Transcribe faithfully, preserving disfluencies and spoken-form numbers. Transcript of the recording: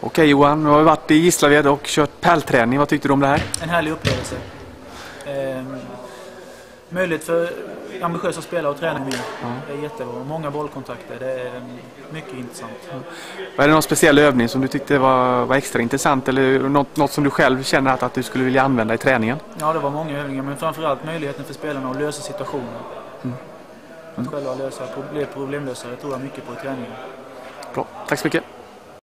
Okej Johan, nu har vi varit i Gislaved och kört pärlträning. Vad tyckte du om det här? En härlig upplevelse. Eh, möjlighet för ambitiösa spelare att träna med. Ja. Det är jättebra. Många bollkontakter. Det är mycket intressant. Ja. Var det någon speciell övning som du tyckte var, var extra intressant eller något, något som du själv känner att, att du skulle vilja använda i träningen? Ja, det var många övningar, men framförallt möjligheten för spelarna att lösa situationer. Mm. Att själva lösa, bli problemlösare tror jag mycket på i träningen. Bra, tack så mycket.